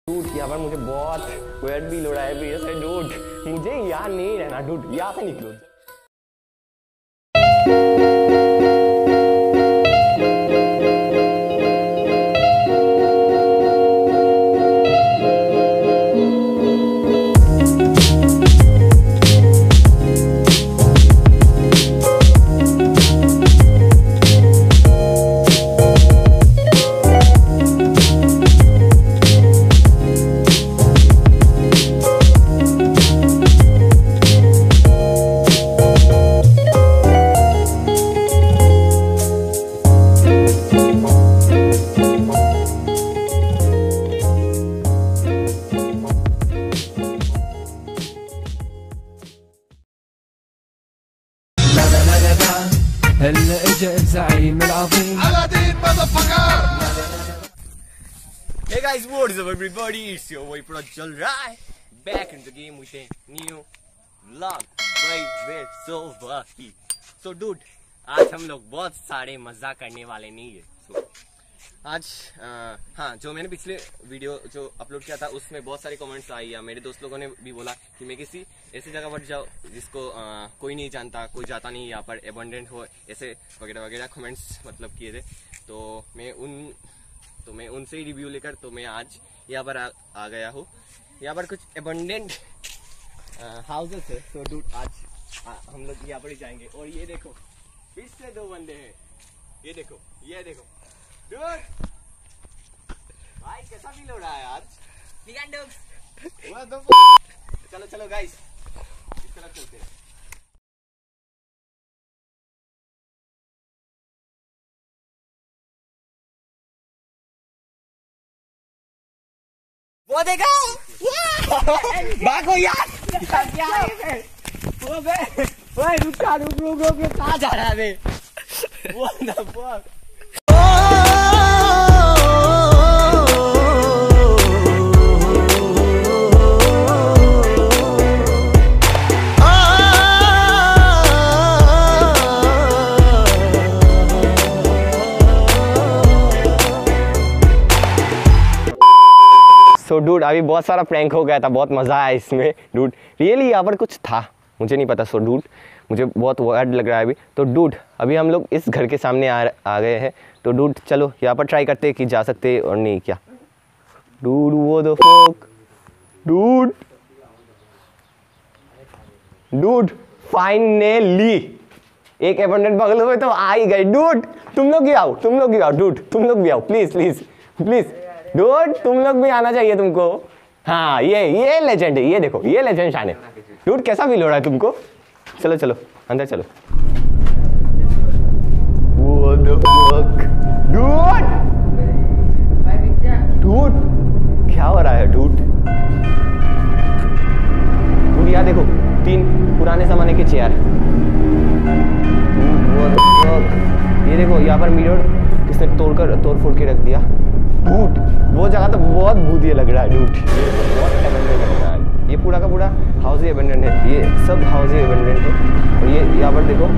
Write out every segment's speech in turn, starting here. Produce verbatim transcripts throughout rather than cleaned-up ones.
Dude यहाँ पर मुझे बहुत वेट फील हो रहा है भैया से। डूड मुझे यहाँ नहीं रहना डूड, यहाँ से निकलो। هلا اجا الزعيم العظيم Aladdin motherfucker. Hey guys, what is up everybody? It's your boy पूरा चल रहा है back in the game with a new vlog by with so wacky. So dude, आज हम लोग बहुत सारे मजा करने वाले नहीं है। So, आज आ, हाँ, जो मैंने पिछले वीडियो जो अपलोड किया था उसमें बहुत सारे कमेंट्स आए या मेरे दोस्त लोगों ने भी बोला कि मैं किसी ऐसी जगह पर जाओ जिसको आ, कोई नहीं जानता, कोई जाता नहीं, यहाँ पर एबंडेंट हो, ऐसे वगैरह वगैरह कमेंट्स मतलब किए थे। तो मैं उन तो मैं उनसे ही रिव्यू लेकर तो मैं आज यहाँ पर आ, आ गया हूँ। यहाँ पर कुछ एबंडेंट हाउसेस है। तो डूड आज आ, हम लोग यहाँ पर ही जाएंगे। और ये देखो फिर से दो बंदे हैं, ये देखो ये देखो डूड भाई कैसा फील हो रहा है आज? चलो चलो गाइस इस तरफ चलते हैं। वो देखो भागो यार, वो बे ओए रुक रुक रुक रुक कहाँ जा रहा है बे? वो ना वो सो डूड अभी बहुत सारा प्रैंक हो गया था, बहुत मज़ा आया इसमें डूड। रियली यहाँ पर कुछ था, मुझे नहीं पता। सो डूड मुझे बहुत वर्ड लग रहा है अभी। तो डूड अभी हम लोग इस घर के सामने आ आ गए हैं। तो डूड चलो यहाँ पर ट्राई करते हैं कि जा सकते हैं और नहीं क्या। डूड वो the fuck dude dude finally एक एबंडेंट बगल में तो आ ही गए। डूड तुम लोग भी आओ, तुम लोग भी आओ डूड, तुम लोग भी आओ प्लीज प्लीज प्लीज डूड, तुम लोग भी आना चाहिए तुमको। हाँ ये ये लेजेंड है, ये देखो ये लेजेंड शान है। डूड कैसा फील हो रहा है तुमको? चलो चलो अंदर चलो। What the fuck? Dude dude क्या हो रहा है डूड? डूड यहाँ देखो तीन पुराने जमाने के चेयर। What the fuck? ये देखो यहाँ पर मिरर किसने तोड़कर तोड़ फोड़ के रख दिया। डूड वो जगह तो बहुत भूतिया लग रहा है डूड, बहुत एबंडेंट लग रहा है। ये पूरा का पूरा हाउस ही एबंडेंट है, ये सब हाउस ही एबंडेंट है। और ये यहाँ पर देखो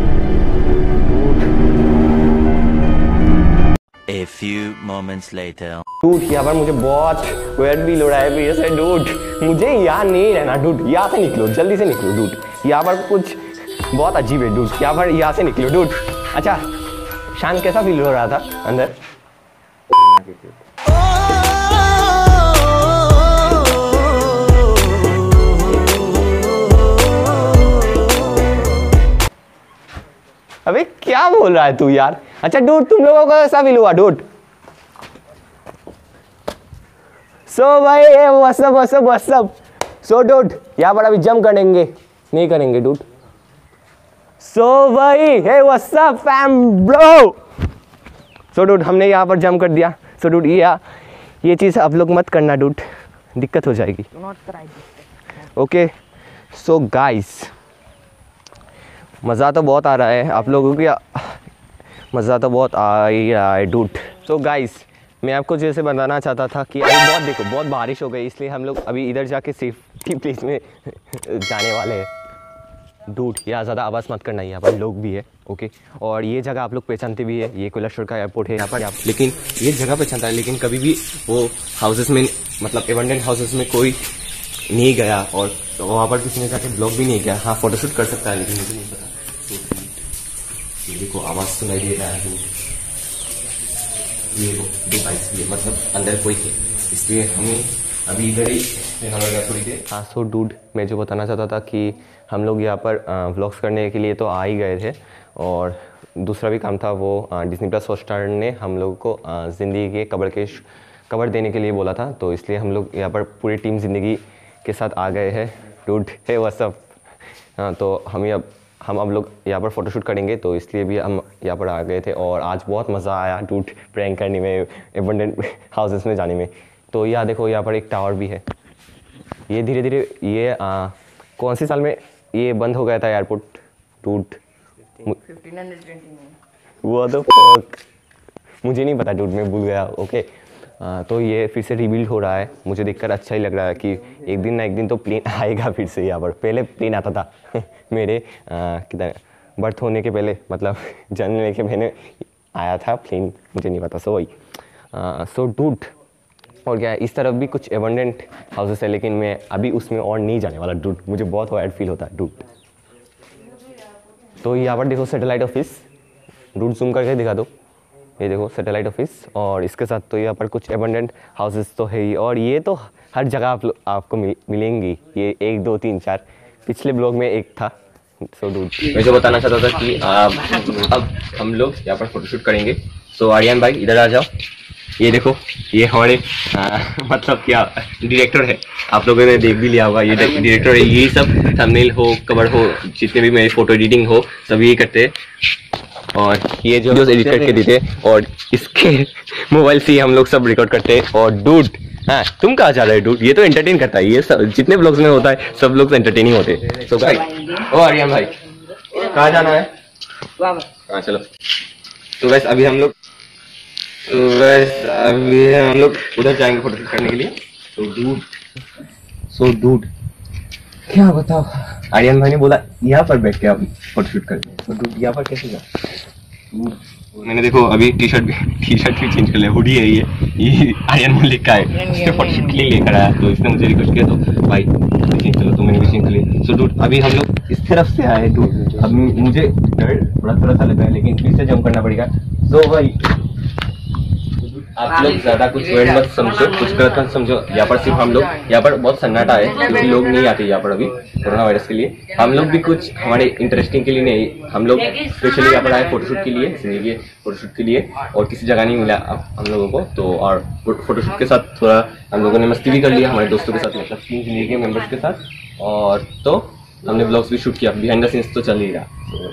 A few moments later. Dude यहाँ पर मुझे बहुत वेट फील हो रहा है भैया से। डूड मुझे यहाँ नहीं रहना डूड, यहाँ से निकलो, जल्दी से निकलो डूड। यहाँ पर कुछ बहुत अजीब है डूड, यहाँ पर यहाँ से निकलो डूड। अच्छा शान कैसा फील हो रहा था अंदर? अबे क्या बोल रहा है तू यार? अच्छा डूड तुम लोगों को कैसा फील हुआ डूड? सो भाई what's up what's up what's up. So dude यहाँ पर अभी जंप करेंगे नहीं करेंगे डूड? सो भाई hey what's up fam bro. So dude हमने यहाँ पर जंप कर दिया। सो डूड ये ये चीज़ आप लोग मत करना डूड, दिक्कत हो जाएगी। ओके सो गाइस मज़ा तो बहुत आ रहा है आप लोगों की, मज़ा तो बहुत आ ही रहा है डूड। सो गाइस मैं आपको जैसे बताना चाहता था कि अभी बहुत देखो बहुत बारिश हो गई, इसलिए हम लोग अभी इधर जाके सेफ्टी प्लेस में जाने वाले हैं। डूड यहाँ ज़्यादा आवाज़ मत करना, यहाँ पर लोग भी है, ओके। और ये जगह आप लोग पहचानते भी है, ये कोइलाशोर का एयरपोर्ट है यहाँ पर। लेकिन ये जगह पहचानता है, लेकिन कभी भी वो हाउसेस में, मतलब एबंडेंट हाउसेस में कोई नहीं गया और वहाँ पर किसी ने जाके ब्लॉग भी नहीं किया। हाँ, फोटोशूट कर सकता है, लेकिन मुझे नहीं पता। ये देखो आवाज़ सुनाई दे रहा है, ये दो बाइक्स भी है, मतलब अंदर कोई है, इसलिए हमें अभी इधर ही रहना लगा थोड़ी देर। हाँ, सो डूड मैं जो बताना चाहता था कि हम लोग यहाँ पर व्लॉग्स करने के लिए तो आ ही गए थे, और दूसरा भी काम था। वो डिज्नी प्लस हॉटस्टार ने हम लोग को ज़िंदगी के कवर के कवर देने के लिए बोला था, तो इसलिए हम लोग यहाँ पर पूरी टीम ज़िंदगी के साथ आ गए हैं। डूड है वो सब। हाँ, तो हम अब हम अब लोग यहाँ पर फ़ोटोशूट करेंगे, तो इसलिए भी हम यहाँ पर आ गए थे। और आज बहुत मज़ा आया डूड प्रैंक करने में, एबंडेंट हाउसेस में जाने में। तो यहाँ देखो, यहाँ पर एक टावर भी है। ये धीरे धीरे ये आ, कौन सी साल में ये बंद हो गया था एयरपोर्ट डूड? फिफ्टीन ट्वेंटी में। वो तो फक, मुझे नहीं पता डूड, मैं भूल गया, ओके। आ, तो ये फिर से रिबिल्ड हो रहा है, मुझे देखकर अच्छा ही लग रहा है कि एक दिन ना एक दिन तो प्लेन आएगा फिर से यहाँ पर। पहले प्लेन आता था मेरे कितना बर्थ होने के पहले, मतलब जन्मने के पहले आया था प्लेन, मुझे नहीं पता। सो वही सो डूड। और क्या है, इस तरफ भी कुछ एबंडेंट हाउसेस है, लेकिन मैं अभी उसमें और नहीं जाने वाला डूड, मुझे बहुत वाइड फील होता है डूड। तो यहाँ पर देखो सैटेलाइट ऑफिस, डूड जूम करके दिखा दो, ये देखो सैटेलाइट ऑफिस। और इसके साथ तो यहाँ पर कुछ एबंडेंट हाउसेस तो है ही, और ये तो हर जगह आप आपको मिल, मिलेंगी। ये एक दो तीन चार, पिछले ब्लॉग में एक था। सो डूड मैं जो बताना चाहता था कि आ, अब हम लोग यहाँ पर फोटोशूट करेंगे। सो आर्यन भाई इधर आ जाओ। ये देखो, ये हमारे आ, मतलब क्या डायरेक्टर है, आप लोगों ने देख भी लिया होगा, ये डायरेक्टर है। यही सब थंबनेल हो, कवर हो, जितने भी मेरे फोटो एडिटिंग हो, सब यही करते हैं। और ये जो एडिट करके देते, और इसके मोबाइल से ही हम लोग सब रिकॉर्ड करते हैं। और डूड, हाँ तुम कहाँ जा रहे हो डूड? ये तो एंटरटेन करता है, ये सब जितने ब्लॉग्स में होता है सब लोग एंटरटेनिंग होते हैं। सो भाई, ओ आर्यन भाई कहाँ जाना है? हाँ चलो। तो वैसे अभी हम लोग तो वैसे अभी हम लोग उधर जाएंगे फोटोशूट करने के लिए। तो डूड सो डूड क्या बताओ, आर्यन भाई ने बोला यहाँ पर बैठ के आप फोटोशूट कर। तो डूड यहाँ पर कैसे जा? मैंने देखो अभी टी शर्ट भी टी शर्ट भी चेंज कर लिया, हुडी है ये ये आर्यन ने लिखा है, इसके फोटोशूट के लिए लेकर आया। तो इसने मुझे रिक्वेस्ट किया, तो भाई चेंज करो, तो मैंने भी चेंज कर लिया। सो डूड अभी हम लोग इस तरफ से आए डूड, अब मुझे डर थोड़ा थोड़ा सा लग रहा है, लेकिन फिर से जंप करना पड़ेगा। सो भाई आप लोग ज्यादा कुछ वर्ड मत समझो, कुछ गलत मत समझो। यहाँ पर सिर्फ हम लोग, यहाँ पर बहुत सन्नाटा है क्योंकि लोग नहीं आते यहाँ पर अभी कोरोना वायरस के लिए। हम लोग भी कुछ हमारे इंटरेस्टिंग के लिए नहीं, हम लोग स्पेशली यहाँ पर आए फोटोशूट के लिए, जिंदगी के फोटोशूट के लिए। और किसी जगह नहीं मिला हम लोगों को, तो और फोटोशूट के साथ थोड़ा हम लोगों ने मस्ती भी कर लिया हमारे दोस्तों के साथ, मतलब तीन जिंदगी के मेंबर्स के साथ। और तो हमने ब्लॉग्स भी शूट किया, बिहाइंड द सीन्स तो चल ही रहा।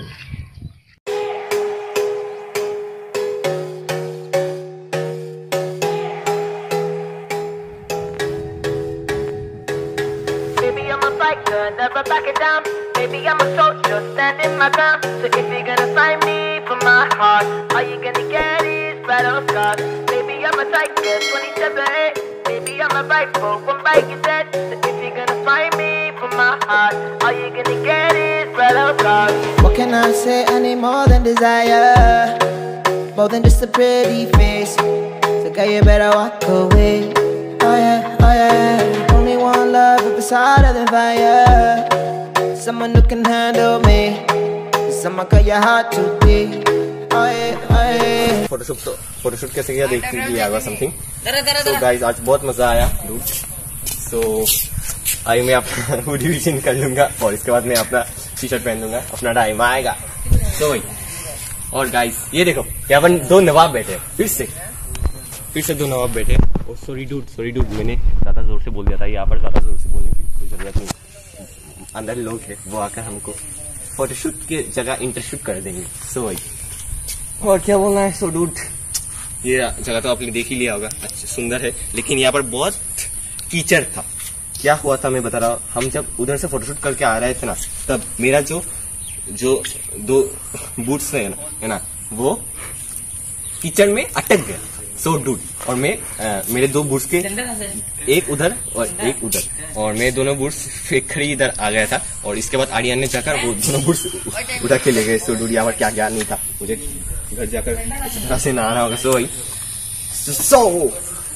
Never backing down, baby I'm a soldier, standing my ground. So if you're gonna find me from my heart, all you're gonna get is battle scars. Baby I'm a tiger, twenty-seven eight. Baby I'm a rifle, one bite you're dead. So if you're gonna find me from my heart, all you're gonna get is battle scars. What can I say? I need more than desire, more than just a pretty face. So girl you better walk away. Oh yeah, oh yeah. Only one love at the side of the fire. Someone who can handle me. Someone got your heart to beat. Oh yeah, oh yeah. Photoshoot तो photoshoot कैसे किया देख लिया होगा something. तो guys आज बहुत मजा आया डूड। सो आई मैं अपना हुडी भी चेंज कर लूंगा, और इसके बाद मैं अपना टी शर्ट पहन लूंगा, अपना टाइम आएगा। तो भाई और गाइस ये देखो, यहाँ पर दो नवाब बैठे, फिर से फिर से दो नवाब बैठे। और सॉरी डूड सॉरी डूड मैंने ज्यादा जोर से बोल दिया था, यहाँ पर ज्यादा जोर से बोलने की कोई जरूरत नहीं। अंदर लोग है, वो आकर हमको फोटोशूट के जगह इंटरशूट कर देंगे। सो भाई और क्या बोलना है। सो डूड ये जगह तो आपने देख ही लिया होगा, अच्छा सुंदर है, लेकिन यहाँ पर बहुत कीचड़ था। क्या हुआ था मैं बता रहा हूँ। हम जब उधर से फोटोशूट करके आ रहे थे ना, तब मेरा जो जो दो बूट्स है ना है ना वो कीचड़ में अटक गया। सो डूड, और मैं आ, मेरे दो बुर्स के एक उधर और एक उधर, और मेरे दोनों बुर्स फेंक कर इधर आ गया था, और इसके बाद आर्यन ने जाकर वो दोनों बुर्स उठा के ले गए। सो डूड, यहाँ पर क्या ज्ञान नहीं था मुझे, घर जाकर इस तरह से नहाना होगा। सो भाई सो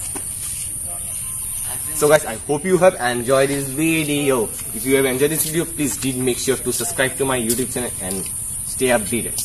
So guys, I hope you have enjoyed this video. If you have enjoyed this video, please did make sure to subscribe to my YouTube channel and stay updated.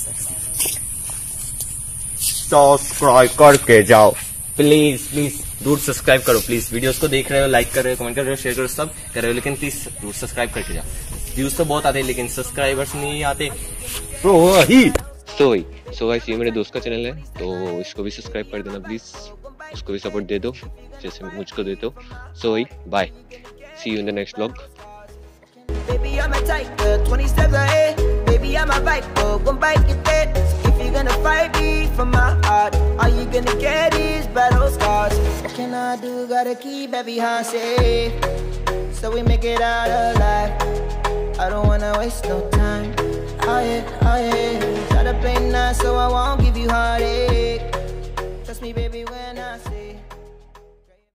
Subscribe करके जाओ, please please दूर subscribe करो please. Videos को देख रहे हो, like कर रहे हो, कमेंट कर रहे हो, शेयर करो, सब कर रहे हो, लेकिन प्लीज दूर सब्सक्राइब करके जाओ। व्यूज तो बहुत आते हैं लेकिन सब्सक्राइबर्स नहीं आते। तो वही सो सो गाइस, ये मेरे दोस्त का चैनल है, तो इसको भी सब्सक्राइब कर देना प्लीज, उसको भी सपोर्ट दे दो जैसे मुझको देते हो। सो वही bye, see you in the next vlog. Baby, I'm a tiger, twenty steps ahead. Baby, I'm a viper, one bite get dead. If you're gonna fight me for my heart, all you gonna get is battle scars. What can I do? Gotta keep every heart safe, so we make it out alive. I don't wanna waste no time. Oh yeah, oh yeah. Try to play nice so I won't give you heartache. Trust me, baby, when I say